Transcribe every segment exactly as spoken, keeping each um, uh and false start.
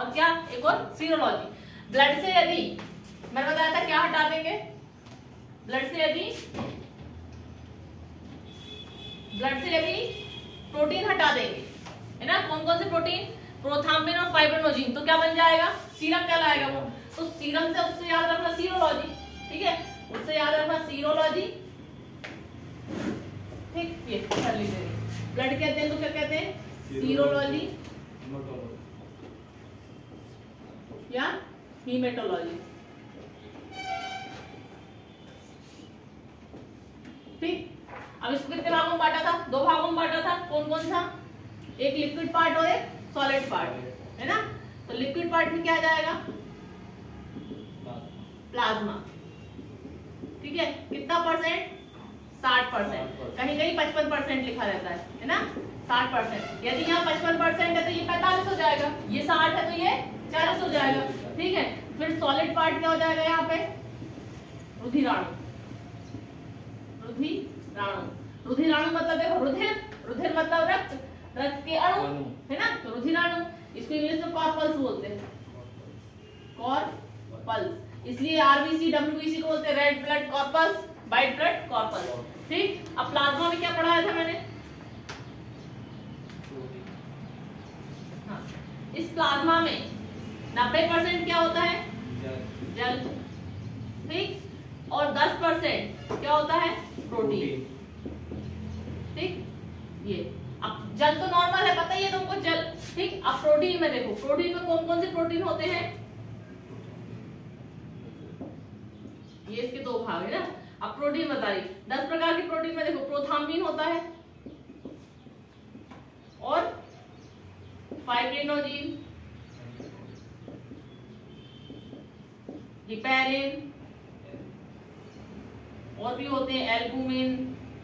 और क्या, एक और सीरोलॉजी। ब्लड से यदि मैंने बताया था क्या हटा देंगे, ब्लड से यदि ब्लड से यदि प्रोटीन हटा देंगे, है ना, कौन कौन से प्रोटीन, प्रोथाम्बिन और फाइब्रिनोजिन, तो क्या बन जाएगा, सीरम कहलाएगा वो। तो सीरम से उससे याद रखना सीरोलॉजी, ठीक है, उससे याद रखना सीरोलॉजी, ठीक, ये कर लीजिए। ब्लड कहते हैं तो क्या कहते हैं, सीरोलॉजी या हीमेटोलॉजी, ठीक। अब इसको कितने भागों में बांटा था, दो भागों में बांटा था, कौन कौन सा, एक लिक्विड पार्ट और एक सॉलिड पार्ट, है ना। तो लिक्विड पार्ट में क्या आ जाएगा, प्लाज्मा, ठीक है, कितना परसेंट, साठ परसेंट, कहीं कहीं पचपन परसेंट लिखा रहता है, है ना, साठ परसेंट। यदि यहाँ पचपन परसेंट है तो ये पैंतालीस हो जाएगा, ये साठ है तो ये चालीस हो जाएगा, ठीक है। फिर सॉलिड पार्ट क्या हो जाएगा यहाँ पे, रुधिराणु, रुधिराणु, रुधिराणु मतलब देखो रुधिर, रुधिर मतलब रक्त, रक्त के अणु, है ना, तो रुधिराणु, इसको इंग्लिश में कॉर्पल्स बोलते हैं, कॉर्पल्स, इसलिए आरबीसी डब्ल्यूबीसी को बोलते हैं red blood corpus, white blood corpus, ठीक। अब प्लाज्मा में क्या पढ़ाया था मैंने, हाँ, इस प्लाज्मा में नब्बे परसेंट क्या होता है, जल, ठीक, और दस परसेंट क्या होता है, प्रोटीन, ठीक। ये अब जल तो नॉर्मल है, पता ही है तुमको जल, ठीक। अब प्रोटीन में देखो, प्रोटीन में कौन कौन से प्रोटीन होते हैं, ये इसके दो भाग है ना। अब प्रोटीन बता रही, दस प्रकार के प्रोटीन में देखो, प्रोथाम्बिन होता है और फाइब्रिनोजिन, हिपैरिन, और भी होते हैं एल्बुमिन,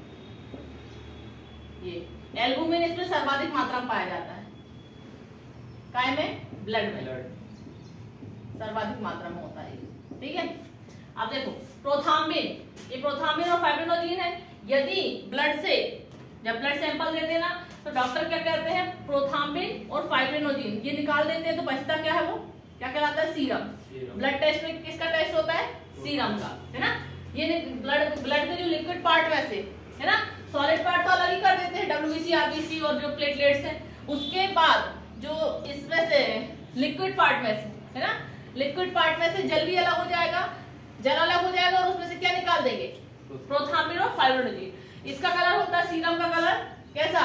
ये एल्बुमिन इसमें सर्वाधिक मात्रा में पाया जाता है, काय में, ब्लड में सर्वाधिक मात्रा में होता है, ठीक है। अब देखो प्रोथाम्बिन, ये प्रोथाम्बिन और फाइब्रिनोजिन है। यदि ब्लड से, जब ब्लड सैंपल देते हैं ना, तो डॉक्टर क्या कहते हैं, प्रोथाम्बिन और फाइब्रिनोजिन ये निकाल देते हैं, तो बचता क्या है, वो क्या कहलाता है, सीरम। ब्लड टेस्ट में किसका टेस्ट होता है, सीरम का, है ना। ये ब्लड ब्लड के जो लिक्विड पार्ट में से, है ना, सॉलिड पार्ट तो अलग ही कर देते हैं, डब्ल्यूबीसी, आरबीसी और जो प्लेटलेट्स हैं, उसके बाद जो इसमें से लिक्विड पार्ट में से, है ना, लिक्विड पार्ट में से जल भी अलग हो जाएगा, जल अलग हो जाएगा, और उसमें से क्या निकाल देंगे, प्रोथाम्बिन और फाइब्रिनोजिन। इसका कलर होता है, सीरम का कलर कैसा,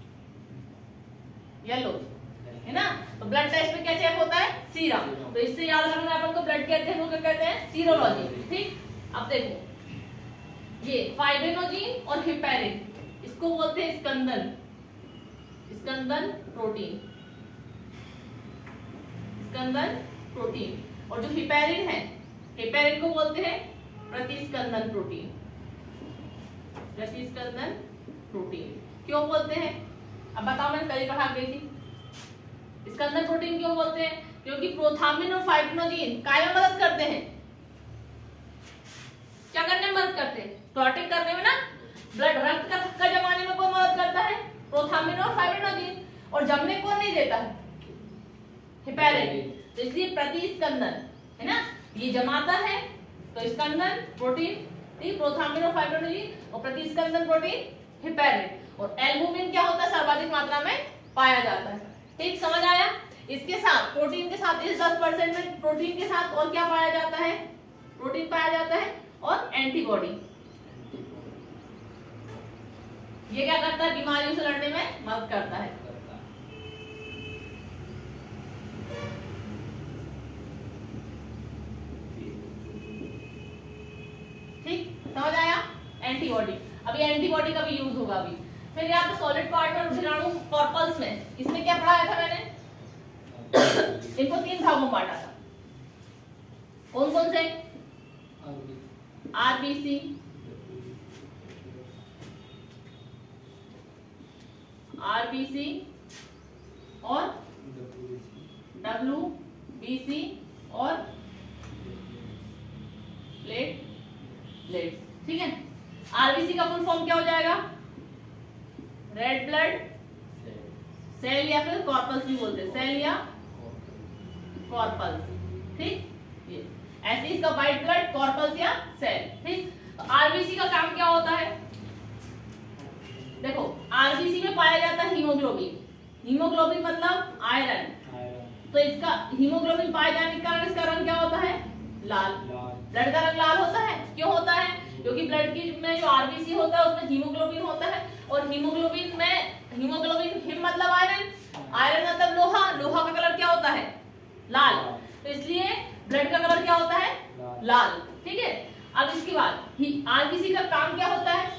येलो, है ना। तो ब्लड टेस्ट में क्या चेक होता है, सीरम। तो इससे याद रखना अपन को, ब्लड के अध्ययन को कहते हैं सीरोलॉजी, ठीक। अब देखो ये फाइब्रिनोजिन और हिपैरिन, इसको बोलते हैं स्कंदन, स्कंदन प्रोटीन, स्कंदन प्रोटीन। और जो हिपैरिन है, हिपैरिन को बोलते हैं प्रतिस्कंदन प्रोटीन, प्रतिस्कंदन प्रोटीन। क्यों बोलते हैं, अब बताओ, मैंने कल पढ़ा गई थी। स्कंदन प्रोटीन क्यों बोलते हैं, क्योंकि प्रोथाम्बिन और फाइब्रिनोजिन काय में मदद करते हैं, क्या करने में मदद करते हैं, क्लॉटिंग करने में ना, ब्लड रक्त का थक्का जमाने में कौन मदद करता है, प्रोथाम्बिन और फाइब्रिनोजिन, और जमने कौन नहीं देता है, हिपैरिन। तो इसलिए प्रतिस्कंदन, है ना, ये जमाता है, तो स्कंदन प्रोटीन, ठीक, प्रोथाम्बिन और फाइब्रिनोजिन, और प्रतिस्कंदन प्रोटीन हिपैरिन। और एल्बुमिन क्या होता है, सर्वाधिक मात्रा में पाया जाता है, ठीक, समझ आया। इसके साथ प्रोटीन के साथ, इस दस परसेंट में प्रोटीन के साथ और क्या पाया जाता है, प्रोटीन पाया जाता है और एंटीबॉडी। ये क्या करता है, बीमारियों से लड़ने में मदद करता है, ठीक, समझ आया। एंटीबॉडी, अभी एंटीबॉडी का भी यूज होगा अभी। फिर यहाँ पे सॉलिड पार्ट में रुधिराणु कॉर्पल्स में, इसमें क्या पढ़ाया था मैंने, इनको तीन भागों में बांटा था, कौन कौन से, आरबीसी, आरबीसी और डब्ल्यूबीसी और प्लेट प्लेट, ठीक है। आरबीसी का फुल फॉर्म क्या हो जाएगा, रेड ब्लड सेल, या फिर कॉर्पस भी बोलते हैं, सेल या कॉर्पल्स, ठीक। ये ऐसे इसका व्हाइट ब्लड कॉर्पल्स या सेल, ठीक। तो आरबीसी का काम क्या होता है? देखो आरबीसी में पाया जाता है हीमोग्लोबिन। हीमोग्लोबिन मतलब आयरन। तो इसका हीमोग्लोबिन पाए जाने के कारण इसका रंग क्या होता है? लाल। ब्लड का रंग लाल होता है, क्यों होता है? क्योंकि ब्लड की में जो आरबीसी होता है उसमें हीमोग्लोबिन होता है, और हीमोग्लोबिन में हीमोग्लोबिन हिम मतलब आयरन, आयरन मतलब लोहा, लोहा का कलर क्या होता है? लाल। तो इसलिए ब्लड का कलर क्या होता है? लाल, ठीक है। अब इसके बाद आरबीसी का काम क्या होता है?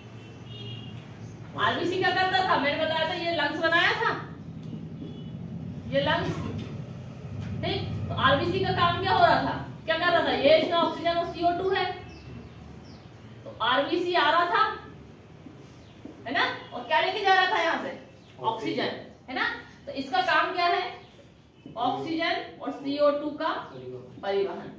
आरबीसी क्या करता था? मैंने बताया था ये लंग्स बनाया था, ये लंग्स, ठीक। तो आरबीसी का काम क्या हो रहा था? क्या कर रहा था? ये इसमें ऑक्सीजन और सी ओ टू है, तो आरबीसी आ रहा था, है ना, और क्या लेके जा रहा था यहाँ से? ऑक्सीजन, है ना। तो इसका काम क्या है? ऑक्सीजन और सी ओ टू का परिवहन।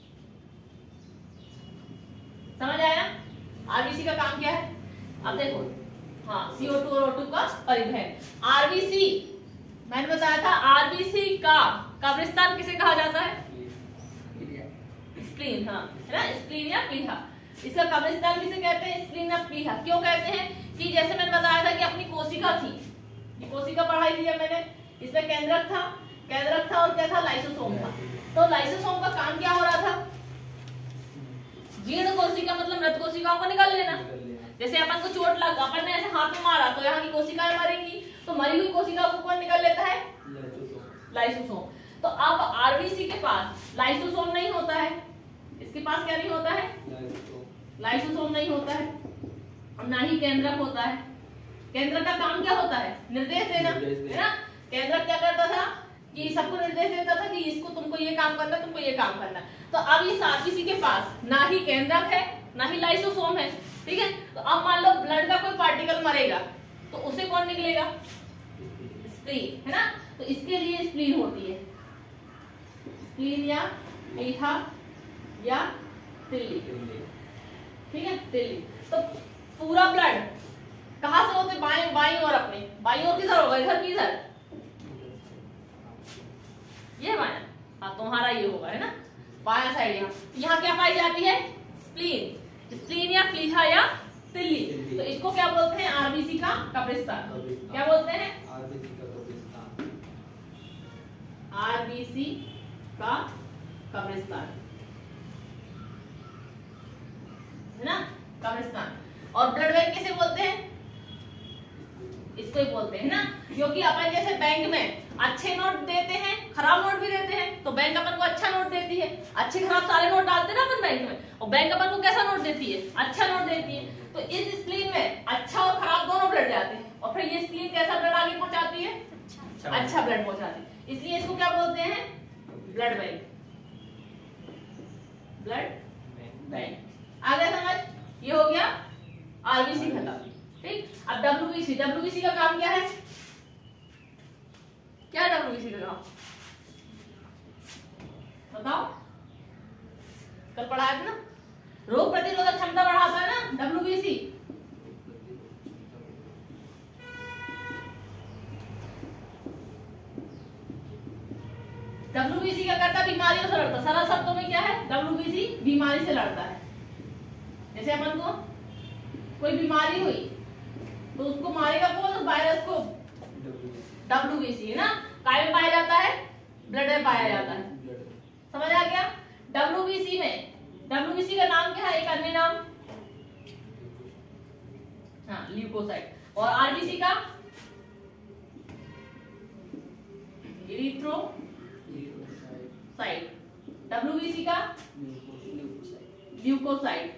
समझ आया? आरबीसी का काम क्या है? अब देखो, हाँ, सी ओ टू और ओ टू का परिवहन। आरबीसी मैंने बताया था, आरबीसी का कब्रिस्तान किसे कहा जाता है? स्प्लीन, हाँ, है ना, स्प्लीन या प्लीहा। इसका कब्रिस्तान किसे कहते हैं? स्प्लीन या प्लीहा। क्यों कहते हैं? कि जैसे मैंने बताया था कि अपनी कोशिका थी, ये कोशिका पढ़ाई थी जब मैंने, इसमें केंद्रक था, केंद्रक था और क्या था? लाइसोसोम था। तो लाइसोसोम का काम क्या हो रहा था? जीर्ण कोशिका मतलब मृत कोशिकाओं को निकाल लेना। जैसे अपन को चोट लग, अपन ने ऐसे हाथ में मारा तो यहाँ की कोशिकाएं मरेंगी, तो मरी हुई कोशिका को कौन निकाल लेता है? लाइसोसोम। तो अब आरबीसी के पास लाइसोसोम नहीं होता है, इसके पास क्या नहीं होता है? लाइसोसोम नहीं होता है, और ना ही केंद्रक होता है। केंद्रक का काम क्या होता है? निर्देश देना, है ना। केंद्रक क्या करता था? कि सबको निर्देश देता था कि इसको तुमको ये काम करना, तुमको ये काम करना। तो अब इस आरबीसी के पास ना ही केंद्रक है, ना ही लाइसोसोम है, ठीक है। तो अब मान लो ब्लड का कोई पार्टिकल मरेगा, तो उसे कौन निकलेगा? स्प्लीन, है ना। तो इसके लिए स्प्लीन होती है, स्प्लीन या प्लीहा या तिल्ली, ठीक है, तिल्ली। तो पूरा ब्लड कहां से होते? बाएं, बाईं ओर, अपने बाईं ओर किधर होगा? इधर की इधर, ये बायां, हाँ, तुम्हारा ये होगा, है ना, बायां साइड। यहाँ यहाँ क्या पाई जाती है? स्प्लीन, स्प्लीन या प्लीहा या तिल्ली। तो इसको क्या बोलते हैं? आरबीसी का कब्रिस्तान। क्या बोलते हैं? आरबीसी का कब्रिस्तान, आरबीसी का कब्रिस्तान, है ना, कब्रिस्तान। और ब्लड बैंक किसे बोलते हैं? इसको ही बोलते हैं ना, क्योंकि अपन जैसे बैंक में अच्छे नोट देते हैं, खराब नोट भी देते हैं, तो बैंक अपन को अच्छा नोट देती है। अच्छे खराब सारे नोट डालते हैं ना अपन बैंक में, और बैंक अपन को कैसा नोट देती है? अच्छा नोट देती है। तो इस स्प्लीन में अच्छा और खराब दोनों ब्लड जाते हैं, और फिर ये स्प्लीन कैसा ब्लड आगे पहुंचाती है? अच्छा, अच्छा ब्लड पहुंचाती है। इसलिए इसको क्या बोलते हैं? Blood bank, blood bank. आ गया समझ? ये हो गया आरबीसी खत्म, ठीक। अब डब्ल्यूबीसी, डब्ल्यूबीसी का काम क्या है? क्या डब्ल्यूबीसी का काम बताओ? कल पढ़ाया था ना, रोग प्रतिरोधक क्षमता बढ़ाता है ना डब्ल्यूबीसी। डब्ल्यूबीसी क्या करता है? बीमारियों से लड़ता। सरल शब्दों में क्या है? डब्ल्यूबीसी बीमारी से लड़ता है। जैसे अपन को कोई बीमारी हुई तो उसको मारेगा कौन? उस वायरस को डब्ल्यूबीसी, है ना। काय में पाया जाता है? ब्लड में पाया जाता है। समझ आ गया? डब्ल्यूबीसी में, डब्ल्यूबीसी का नाम क्या है? एक अन्य नाम, हाँ, ल्यूकोसाइट। और आरबीसी का इरिथ्रोसाइट, डब्ल्यूबीसी का ल्यूकोसाइट,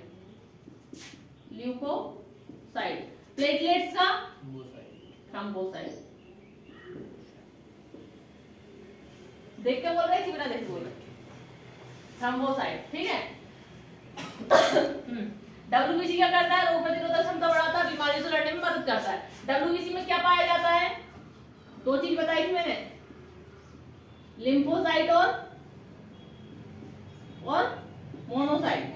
ल्यूकोसाइट। प्लेटलेट्स का थ्रोम्बोसाइट। देख के बोल रहे कि बिना देख के बोल रहे? थ्रोम्बोसाइट, ठीक है। डब्ल्यूबीसी क्या करता है? रोग प्रतिरोधक क्षमता बढ़ाता है, बीमारियों से लड़ने में मदद करता है। डब्ल्यूबीसी में क्या पाया जाता है? दो चीज बताई थी मैंने, लिम्फोसाइट और और मोनोसाइट,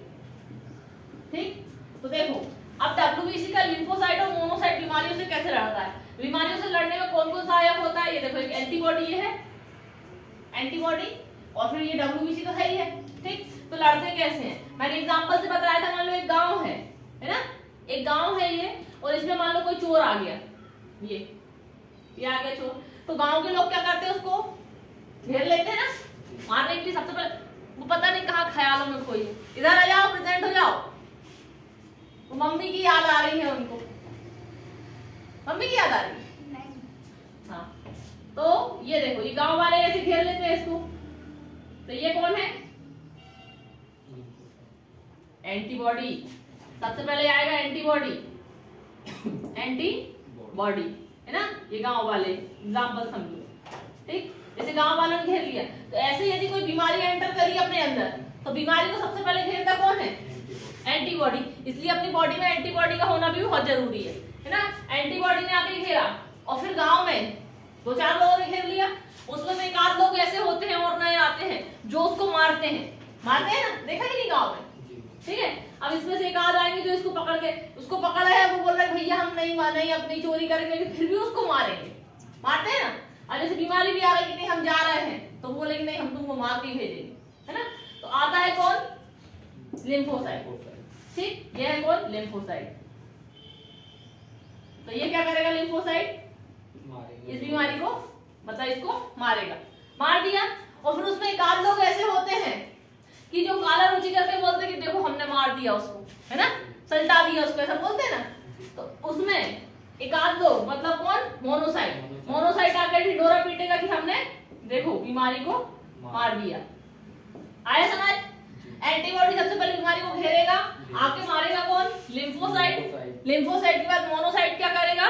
ठीक। तो देखो, अब डब्ल्यूबीसी का लिम्फोसाइट और मोनोसाइट बीमारियों से कैसे लड़ता है? बीमारियों से लड़ने में कौन कौन सहायक होता है? ये देखो, एक एंटीबॉडी ये है, एंटीबॉडी, और फिर ये डब्ल्यूबीसी तो है ही है, ठीक। तो लड़ते कैसे हैं, मैंने एग्जांपल से बताया था, मान लो एक गांव है है ना, एक गांव है ये, और इसमें मान लो कोई चोर आ गया, ये ये आ गया चोर, तो गांव के लोग क्या करते हैं, उसको घेर लेते हैं ना मारने के लिए। सबसे पहले वो पता नहीं कहाँ ख्यालों में कोई है, इधर आ जाओ, प्रेजेंट हो जाओ, तो मम्मी की याद आ रही है उनको, मम्मी की याद आ रही है, हाँ। तो ये देखो, ये गांव वाले ऐसे घेर लेते हैं इसको, तो ये कौन है, एंटीबॉडी। सबसे पहले आएगा एंटीबॉडी, एंटीबॉडी है ना, ये गांव वाले एग्जांपल समझो, ठीक। जैसे गांव वालों ने घेर लिया, तो ऐसे यदि कोई बीमारी एंटर करी अपने अंदर, तो बीमारी को सबसे पहले घेरता कौन है, एंटीबॉडी। इसलिए अपनी बॉडी में एंटीबॉडी का होना भी बहुत जरूरी है है ना। एंटीबॉडी ने आके घेरा, और फिर गांव में दो चार लोगों ने घेर लिया, उसमें से एक आध लोग ऐसे होते हैं और नए आते हैं जो उसको मारते हैं, मारते हैं ना, देखा ही नहीं गाँव में, ठीक है। अब इसमें से एक आध आएंगे जो इसको पकड़ के, उसको पकड़ा है, वो बोल रहा है भैया हम नहीं नहीं अपनी चोरी करेंगे, फिर भी उसको मारेंगे, मारते हैं ना। और जैसे बीमारी भी आ गई कि नहीं हम जा रहे हैं, तो वो बोलेंगे नहीं हम तुमको मार के भेजेंगे, है ना। तो आता है कौन, लिम्फोसाइट, ठीक। ये है कौन, लिम्फोसाइट। तो ये क्या करेगा, लिम्फोसाइट इस बीमारी को, मतलब इसको मारेगा, मार दिया। और फिर उसमें एक आध लोग ऐसे होते हैं कि जो काला रुचि करके बोलते हैं कि देखो हमने मार दिया उसको, है ना, सल्टा दिया उसको, ऐसा बोलते हैं ना। तो उसमें एक आध लोग, मतलब कौन, मोनोसाइट, मोनोसाइट आकर ढिंढोरा पीटेगा कि हमने देखो बीमारी को मार दिया। आया समझ। एंटीबॉडी सबसे पहले बीमारी को घेरेगा, आके मारेगा कौन, लिम्फोसाइट। लिम्फोसाइट के बाद मोनोसाइट क्या करेगा,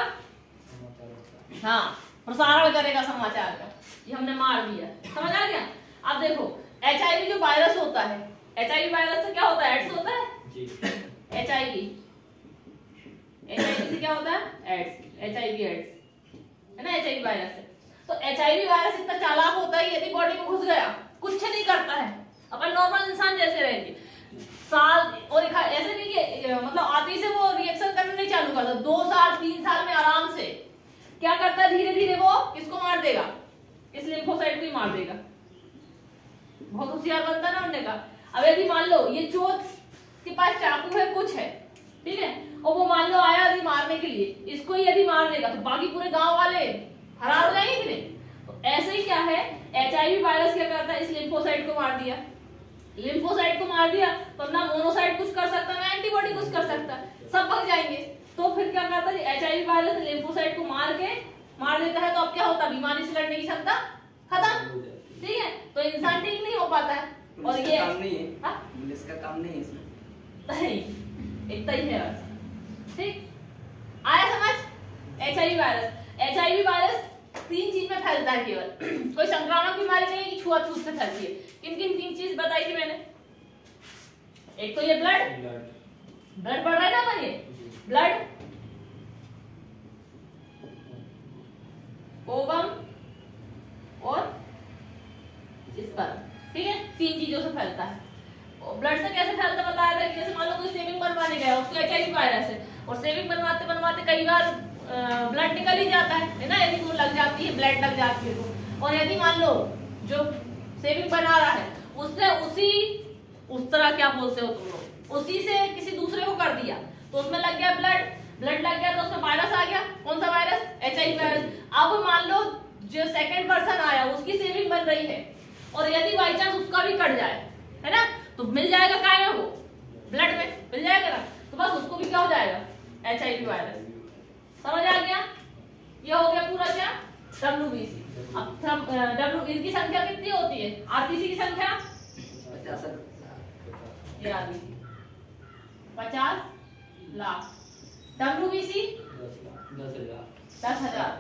हाँ प्रसारण करेगा समाचार का, ये हमने मार दिया, समझ आ गया। अब देखो एचआईवी जो वायरस होता है, एचआईवी वायरस से क्या होता है, एड्स होता है, एचआईवी एचआईवी से क्या होता है, एड्स, एचआईवी एड्स है ना, एचआईवी वायरस से। तो एचआईवी वायरस इतना चालाक होता है, यदि बॉडी में घुस गया कुछ नहीं करता है, अपन नॉर्मल इंसान जैसे रहेंगे साल, और ऐसे नहीं कि मतलब आते से वो रिएक्शन करना नहीं चालू करता, दो साल तीन साल में आराम से क्या करता है, धीरे धीरे वो किसको मार देगा, इस लिम्फोसाइट को ही मार देगा। बहुत होशियार बनता ना उनने का। अब यदि मान लो ये चोर के पास चाकू है, कुछ है, ठीक है, और वो मान लो आया यदि मारने के लिए, इसको ही यदि मार देगा तो बाकी पूरे गांव वाले फरार हो जाएंगे कि नहीं। तो ऐसे ही क्या है, एचआईवी वायरस क्या करता है, इस लिम्फोसाइट को मार दिया, लिम्फोसाइट को मार दिया तो ना मोनोसाइट कुछ कर सकता, ना एंटीबॉडी कुछ कर सकता, सब भाग जाएंगे। तो फिर क्या करता है, एचआईवी वायरस लिम्फोसाइट को मार के मार देता है, तो अब क्या होता है, बीमारी से लड़ने की क्षमता खत्म, ठीक है। तो इंसान ठीक नहीं हो पाता है, और ये काम नहीं है, इसका काम नहीं है इसमें, नहीं इतना ही है, ठीक। आया समझ। एचआईवी वायरस, एचआईवी वायरस तीन चीज में फैलता है केवल, कोई संक्रामक बीमारी नहीं है कि छुआछूत से फैलती है। किन किन तीन चीज बताई थी मैंने, एक तो ये ब्लड, ब्लड बढ़ रहा है ना अपन, ये ब्लड, ओवम और स्पर्म, ठीक है, तीन चीजों से फैलता है। ब्लड से कैसे फैलता बताया था कि जैसे मान लो कोई सेविंग बनवाने गया, उसको एचआईवी वायरस है, और सेविंग बनवाते बनवाते कई बार ब्लड निकल ही जाता है, है ना, यदि वो लग जाती है, ब्लड लग जाती है तो। और यदि मान लो जो सेविंग बना रहा है उसने उसी उस तरह क्या बोलते हो तुम लोग, उसी से किसी दूसरे को कर दिया, तो उसमें लग गया ब्लड, ब्लड लग गया तो उसमें वायरस आ गया, कौन सा वायरस, एचआईवी वायरस। अब मान लो जो सेकंड पर्सन आया उसकी सेविंग बन रही है, और यदि बाई चांस उसका भी कट जाए, है ना, तो मिल जाएगा काय में, वो ब्लड में मिल जाएगा ना, तो बस उसको भी क्या हो जाएगा, एचआईवी वायरस। समझ आ गया। ये हो गया पूरा क्या, डब्ल्यूबीसी। अब डब्ल्यू इसकी संख्या कितनी होती है, आरबीसी की संख्या ये आ गई पचास लाख, डब्ल्यूबीसी दस हजार,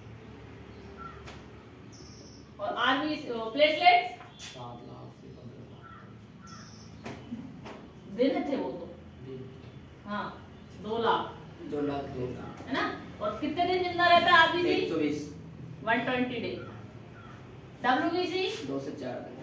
और आरबीसी प्लेटलेट्स सात लाख से पंद्रह लाख दिन थे वो तो, हाँ दो लाख दो लाख दो लाख है ना। और कितने दिन जिंदा रहता है आरबीसी, एक सौ बीस, वन ट्वेंटी डे। डब्ल्यूबीसी दो से चार दिन,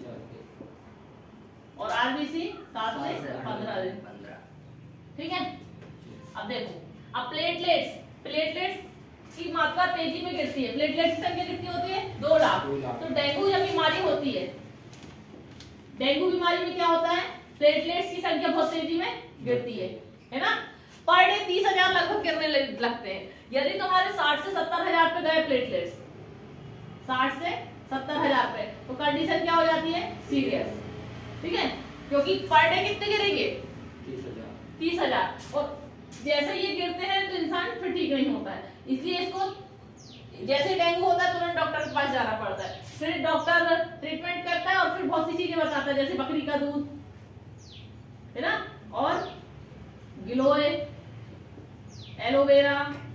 और आरबीसी सात से पंद्रह दिन, पंद्रह, ठीक है। अब देखो, अब प्लेटलेट्स, प्लेटलेट्स की मात्रा तेजी में गिरती है। प्लेटलेट्स की संख्या कितनी होती है? दो लाख। तो डेंगू जब बीमारी होती है, डेंगू बीमारी में क्या होता है? प्लेटलेट्स की संख्या बहुत तेजी में गिरती है, है ना। पर डे तीस हजार लगभग गिरने लगते हैं। यदि तुम्हारे साठ से सत्तर हजार पे गए प्लेटलेट्स, साठ से सत्तर हजार पे, तो कंडीशन क्या हो जाती है? सीरियस, ठीक है, क्योंकि पर डे कितने गिरेंगे? तीस हजार। और जैसे ये गिरते हैं तो इंसान फिर ठीक नहीं होता है, इसलिए इसको जैसे डेंगू होता है तुरंत डॉक्टर के पास जाना पड़ता है। फिर डॉक्टर ट्रीटमेंट करता है और फिर बहुत सी चीजें बताता है, जैसे बकरी का दूध, है ना, और गिलोय, एलोवेरा,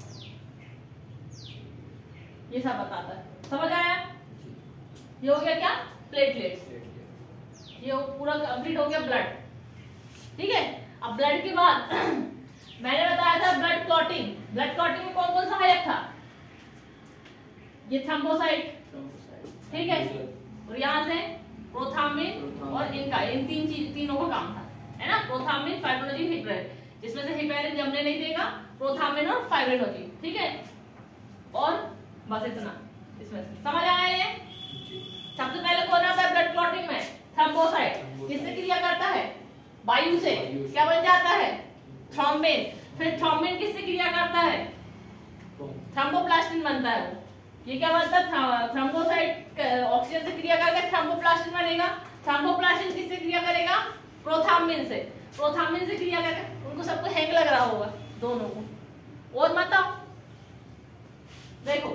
ये सब बताता है। समझ आया? ये हो गया क्या? प्लेटलेट्स। ये पूरा कंप्लीट हो गया ब्लड, ठीक है। अब ब्लड के बाद मैंने बताया था ब्लड क्लॉटिंग। ब्लड क्लॉटिंग में कौन कौन सहायक था? ये थ्रोम्बोसाइट, ठीक है, और यहाँ से प्रोथाम्बिन और इनका, इन तीन चीज तीनों का काम था, है ना। प्रोथाम्बिन, फाइब्रिनोजेन, हिपैरिन, जिसमें से हिपैरिन जमने नहीं देगा, प्रोथाम्बिन और फाइब्रिनोजेन, ठीक है। और बस इतना इसमें से समझ आया? ये सबसे पहले कौन आता है ब्लड क्लॉटिंग में? थ्रोम्बोसाइट। किससे क्रिया करता है? वायु से। क्या बन जाता है? थ्रोम्बिन। फिर थ्रोम्बिन किससे क्रिया करता है? थ्रोम्बोप्लास्टिन बनता है वो। ये क्या बनता है? थ्रोम्बोसाइट ऑक्सीजन से क्रिया करके थ्रोम्बोप्लास्टिन बनेगा। थ्रोम्बोप्लास्टिन किससे क्रिया करेगा? प्रोथाम्बिन से। प्रोथाम्बिन से क्रिया करेगा। उनको सबको हैंग लग रहा होगा दोनों को। और बताओ, देखो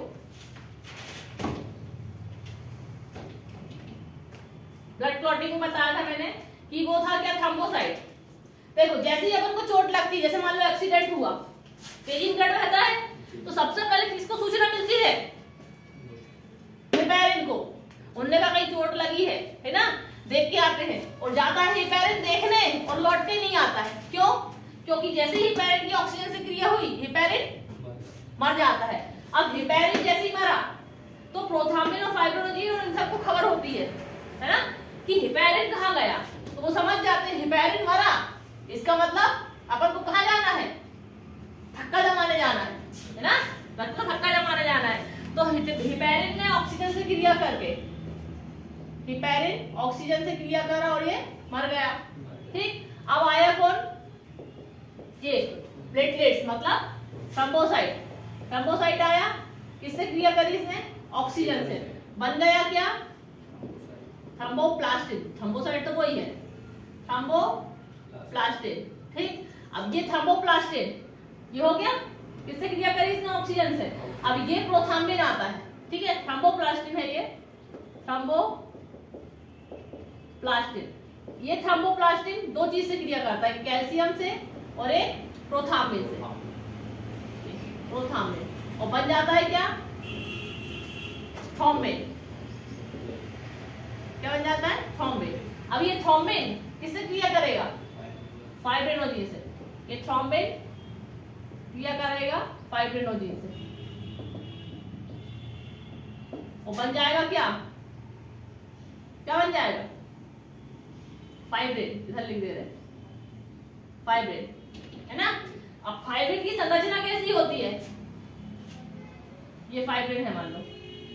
ब्लड क्लॉटिंग में बताया था मैंने कि वो था क्या? थ्रोम्बोसाइट। देखो जैसे ही अपन को चोट लगती है, जैसे मान लो एक्सीडेंट हुआ, तेजी में ब्लड बहता है, तो सबसे पहले किसको सूचना मिलती है? हिपैरिन को। उनने का कहीं चोट लगी है, है ना, देख के आते हैं, और जाता है हिपैरिन देखने और लौट के नहीं आता है। क्यों? क्योंकि जैसे ही हिपैरिन की ऑक्सीजन से क्रिया हुई, हिपैरिन मर जाता है। अब हिपैरिन जैसे ही मरा तो प्रोथाम्बिन और फाइब्रिनोजेन और इन सबको खबर होती है, है ना, कि हिपैरिन कहाँ गया। तो वो समझ जाते हैं हिपैरिन मरा, इसका मतलब अपन को कहाँ जाना है? थक्का जमाने जाना है, है ना, रक्त का थक्का जमाने जाना है। तो हिपैरिन ने ऑक्सीजन से क्रिया करके, हिपैरिन ऑक्सीजन से क्रिया करा और ये मर गया, ठीक। अब आया कौन? ये प्लेटलेट्स, मतलब थ्रोम्बोसाइट। थ्रोम्बोसाइट आया, किससे क्रिया करी इसने? ऑक्सीजन से। बन गया क्या? थ्रोम्बोप्लास्टिन। थ्रोम्बोसाइट तो वही है, थ्रोम्बोप्लास्टिन, ठीक। अब ये थ्रोम्बोप्लास्टिन ये हो गया, किससे क्रिया करी इसने? ऑक्सीजन से। अब ये प्रोथाम्बिन आता है, ठीक है, थ्रोम्बोप्लास्टिन है ये, थ्रोम्बोप्लास्टिन। ये थ्रोम्बोप्लास्टिन दो चीज से क्रिया करता है, कैल्शियम से और एक प्रोथाम्बिन से, प्रोथाम्बिन, और बन जाता है क्या? थ्रोम्बिन। क्या बन जाता है? थ्रोम्बिन। अब ये थ्रोम्बिन किससे क्रिया करेगा? फाइब्रिनोजेन से। ये थ्रोम्बिन क्रिया करेगा फाइब्रिनोजेन से, और बन जाएगा क्या? क्या बन जाएगा? फाइब्रिन। इधर लिख दे रहे, फाइब्रिन, है ना। अब फाइब्रिन की संरचना कैसी होती है? ये फाइब्रिन है, मान लो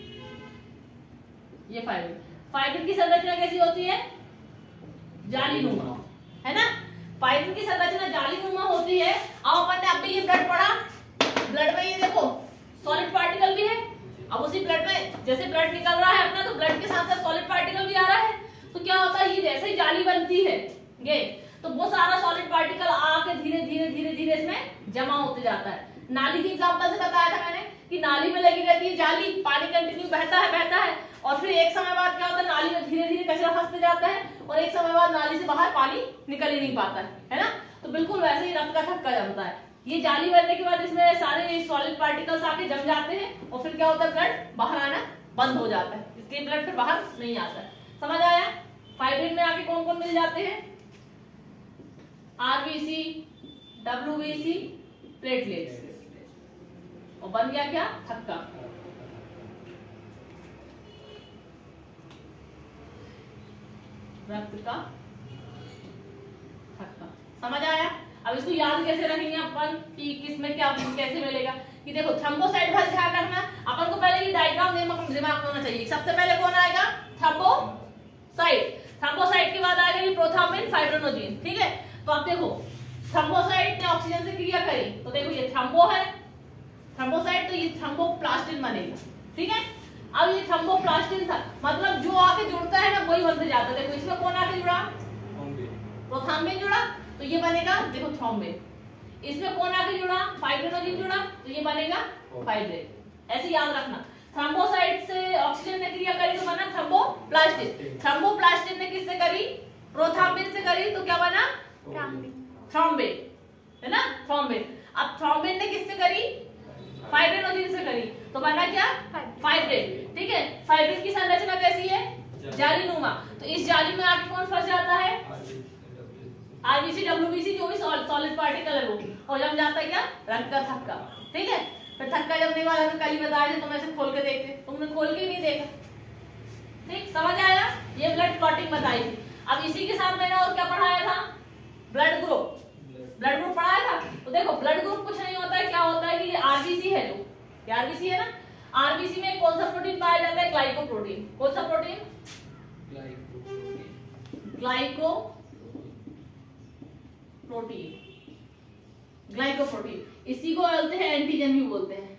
ये फाइब्रिन। फाइब्रिन की संरचना कैसी होती है? जालीनुमा, है ना। फाइब्रिन की संरचना जालीनुमा होती है। अब अपन ने अभी ये ब्लड पढ़ा, ब्लड में ये देखो सॉलिड पार्टिकल भी है। अब उसी ब्लड में जैसे ब्लड निकल रहा है अपना, तो ब्लड के साथ साथ सॉलिड पार्टिकल भी आ रहा है। तो क्या होता है, ये जैसे ही जाली बनती है ये, तो वो सारा सॉलिड पार्टिकल आके धीरे धीरे धीरे धीरे इसमें जमा होते जाता है। नाली की एग्जांपल से बताया था मैंने कि नाली में लगी रहती है जाली, पानी कंटिन्यू बहता है बहता है और फिर एक समय बाद क्या होता है, नाली में धीरे धीरे कचरा फंसते जाता है और एक समय बाद नाली से बाहर पानी निकल ही नहीं पाता है, है ना। तो बिल्कुल वैसे ही रक्त का थक्का जमता है। ये जाली बनने के बाद इसमें सारे सॉलिड पार्टिकल्स आके जम जाते हैं और फिर क्या होता है, ब्लड बाहर आना बंद हो जाता है, इसलिए ब्लड फिर बाहर नहीं आता है। समझ आया? फाइब्रिन में आके कौन कौन मिल जाते हैं? आरबीसी, डब्ल्यूबीसी, प्लेटलेट्स, और बन गया क्या? थक्का। रक्त का थक्का। समझ आया? अब इसको याद कैसे रखेंगे अपन कि किस में क्या कैसे मिलेगा? कि देखो थ्रोम्बोसाइट बस ध्यान रखना, अपन को पहले ये डायग्राम दिमाग में होना चाहिए। सबसे पहले कौन आएगा? थ्रोम्बोसाइट। थ्रोम्बोसाइट के बाद आएगा ये प्रोथ्रोम्बिन, फाइब्रिनोजेन, ठीक है। तो आप देखो थ्रोम्बोसाइट ने ऑक्सीजन से क्रिया करी, तो देखो ये थ्रोम्बो है, थ्रोम्बोसाइट, तो ये थ्रोम्बोप्लास्टिन बनेगा, ठीक है। अब ये थ्रोम्बोप्लास्टिन था, मतलब जो आके जुड़ता है ना वही बनते जाता है। देखो इसमें कौन आके जुड़ा? प्रोथ्रोम्बिन जुड़ा, तो ये बनेगा देखो थ्रोम्बिन। इसमें कौन आके जुड़ा? फाइब्रिनोजेन जुड़ा, तो ये बनेगा फाइब्रिन। ऐसे याद रखना, थ्रोम्बोसाइट से ऑक्सीजन ने क्रिया करी तो बना थ्रोम्बोप्लास्टिन। थ्रोम्बोप्लास्टिन ने किससे करी? प्रोथ्रोम्बिन से करी, तो क्या बना? थ्रोम्बिन, है ना, थ्रोम्बिन। अब थ्रोम्बिन ने किससे करी? फाइब्रिनोजेन से करी, तो बना क्या? फाइब्रिन, ठीक है। फाइब्रिन की संरचना कैसी है? जालीनुमा। तो इस जाली में आके कौन फंस जाता है? आरबीसी, डब्ल्यूबीसी, जो भी सॉलिड पार्टिकल है वो, और जम जाता है क्या? रक्त का थक्का, ठीक है। फिर थक्का जमने वाला मैं कल ही बताया था, तुम ऐसे खोल के देखते, तुमने खोल के नहीं देखा, ठीक, समझ आया? ये ब्लड क्लॉटिंग बताई थी। अब इसी के साथ मैंने और क्या पढ़ाया था? ब्लड ग्रुप, ब्लड ग्रुप पढ़ाया था। तो देखो ब्लड ग्रुप कुछ नहीं होता है, क्या होता है कि ये आरबीसी है, जो ये आरबीसी है ना, आरबीसी में कौन सा प्रोटीन पाया जाता है? ग्लाइकोप्रोटीन। कौन सा प्रोटीन? Glyco protein, glycoprotein. इसी को बोलते हैं एंटीजन भी बोलते हैं,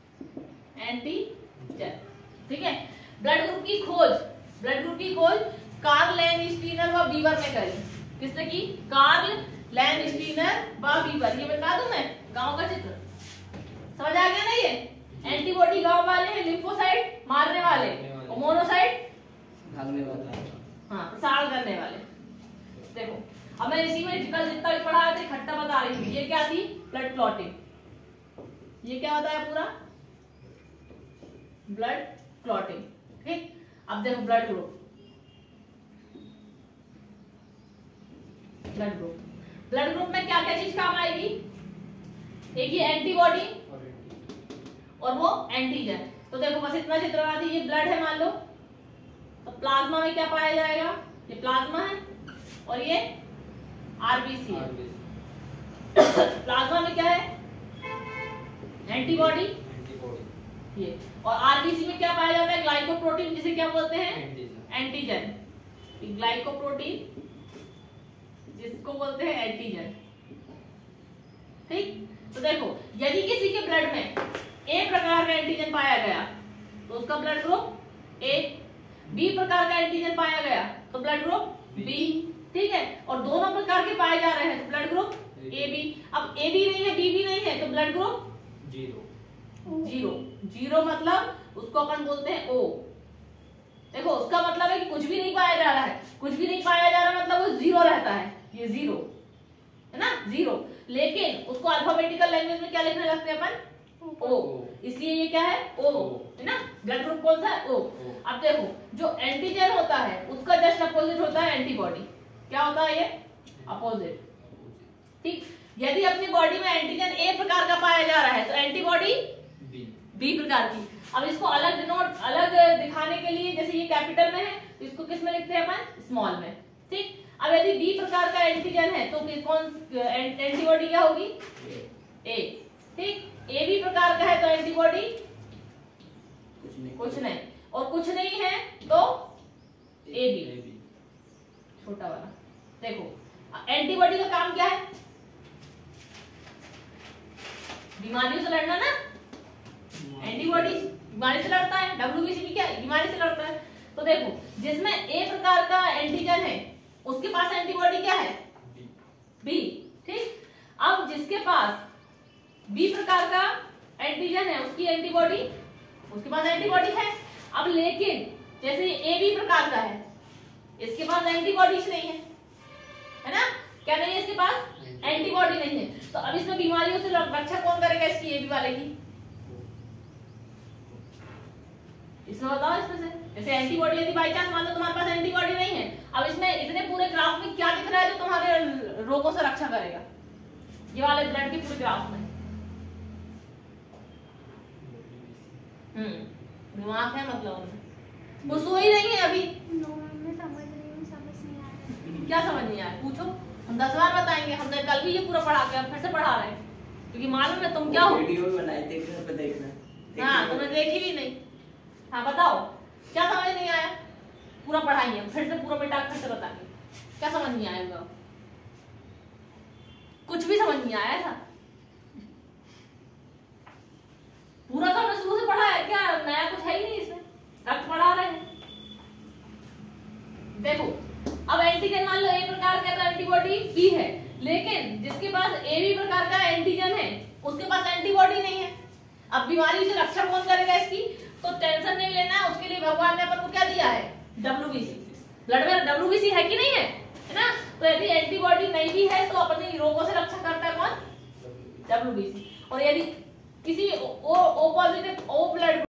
एंटीजन, ठीक है। ब्लड ग्रुप की खोज, ब्लड ग्रुप की खोज कार्ल लैंडस्टीनर व बीवर ने करी। किसने की? कार्ल लैंडस्टीनर व बीवर। ये बता दूं मैं, गांव का चित्र समझ आ गया ना? ये एंटीबॉडी गांव वाले हैं, लिम्फोसाइट मारने वाले, और मोनोसाइट भागने वाले, हाँ प्रसार करने वाले। देखो अब मैं इसी में कल जितना भी पढ़ाया था इकट्ठा बता रही थी। ये क्या थी? Blood clotting. ये क्या बताया? पूरा ब्लड क्लॉटिंग, ठीक। अब देखो blood group, blood group, blood group में क्या क्या चीज काम आएगी? एक ये एंटीबॉडी और वो एंटीजन। तो देखो बस इतना चित्र बना दी। ये ब्लड है मान लो, तो प्लाज्मा में क्या पाया जाएगा? ये प्लाज्मा है, और ये आरबीसी है। प्लाज्मा में क्या है? एंटीबॉडी, ये, और आरबीसी में क्या पाया जाता है? ग्लाइकोप्रोटीन, जिसे क्या बोलते हैं? एंटीजन। ग्लाइकोप्रोटीन जिसको बोलते हैं एंटीजन, ठीक। तो देखो यदि किसी के ब्लड में ए प्रकार का एंटीजन पाया गया तो उसका ब्लड ग्रुप ए, बी प्रकार का एंटीजन पाया गया तो ब्लड ग्रुप बी, ठीक है। और दोनों प्रकार के पाए जा रहे हैं तो ब्लड ग्रुप ए बी। अब ए भी नहीं है, बी भी नहीं है, तो blood group zero. Zero, zero मतलब उसको अपन बोलते हैं ओ। देखो उसका मतलब है कि कुछ भी नहीं पाया जा रहा है, कुछ भी नहीं पाया जा रहा मतलब वो जीरो रहता है, ये जीरो है ना, जीरो। लेकिन उसको अल्फाबेटिकल लैंग्वेज में क्या लिखने लगते हैं अपन? ओ, इसलिए ये क्या है? ओ, है ना। ब्लड ग्रुप कौन सा है? ओ। अब देखो जो एंटीजन होता है उसका जस्ट अपोजिट होता है एंटीबॉडी। क्या होता है ये? अपोजिट, ठीक। यदि अपनी बॉडी में एंटीजन ए प्रकार का पाया जा रहा है तो एंटीबॉडी बी प्रकार की। अब इसको अलग डिनोट, अलग दिखाने के लिए, जैसे ये कैपिटल में है तो इसको किस में लिखते हैं अपन? स्मॉल में, ठीक। अब यदि बी प्रकार का एंटीजन है तो कौन एंटीबॉडी क्या होगी? ए, ठीक। ए बी प्रकार का है तो एंटीबॉडी कुछ नहीं, कुछ नहीं, और कुछ नहीं है तो ए बी, छोटा वाला। देखो एंटीबॉडी का काम क्या है? बीमारियों से लड़ना ना। एंटीबॉडी बीमारी से लड़ता है, डब्ल्यूबीसी भी क्या है? बीमारी से लड़ता है। तो देखो जिसमें ए प्रकार का एंटीजन है उसके पास एंटीबॉडी क्या है? बी, ठीक। अब जिसके पास बी प्रकार का एंटीजन है उसकी एंटीबॉडी, उसके पास एंटीबॉडी है। अब लेकिन जैसे ए बी प्रकार का है इसके पास एंटीबॉडीज नहीं है, है ना। क्या नहीं है इसके पास? एंटीबॉडी नहीं है। तो अब इसमें बीमारियों से रक्षा कौन करेगा इसकी? ए बी वाले की। इसमें बताओ, इसमें से जैसे एंटीबॉडी, यदि बाई चांस मान लो तुम्हारे पास एंटीबॉडी नहीं है, अब इसमें इतने पूरे ग्राफ में क्या दिख रहा है जो तुम्हारे रोगों से रक्षा करेगा? ये वाले ब्लड के पूरे ग्राफ में हम्म दिमाग है, मतलब वो सोई नहीं है अभी। मैं समझ रही हूँ, समझ नहीं आ रहा। क्या समझ नहीं आया? पूछो, हम दस बार बताएंगे। हमने कल भी ये पूरा पढ़ा के फिर से पढ़ा रहे हैं। क्योंकि मालूम है तुम क्या हो। वीडियो भी बनाए थे, घर पे देखना। हाँ तुमने देखी भी नहीं। हाँ बताओ क्या समझ नहीं आया? पूरा पढ़ाइए फिर से, पूरा बेटा फिर से बताइए क्या समझ नहीं आएगा। कुछ भी समझ नहीं आया ऐसा? पूरा तो हमने शुरू से पढ़ा है, क्या नया कुछ है ही नहीं इसमें, रक्त पढ़ा रहे हैं। देखो अब एंटीजन मान लो ए प्रकार का तो एंटीबॉडी बी है, लेकिन जिसके पास ए बी प्रकार का एंटीजन है उसके पास एंटीबॉडी नहीं है। अब बीमारी से रक्षा कौन करेगा इसकी? तो टेंशन नहीं लेना है, उसके लिए भगवान ने अपन को क्या दिया है? डब्ल्यूबीसी। ब्लड में डब्ल्यूबीसी है कि नहीं है? है ना? तो यदि एंटीबॉडी नहीं भी है तो अपने रोगों से रक्षा करता है कौन? डब्ल्यूबीसी। और यदि किसी ओ पॉजिटिव ओ ब्लड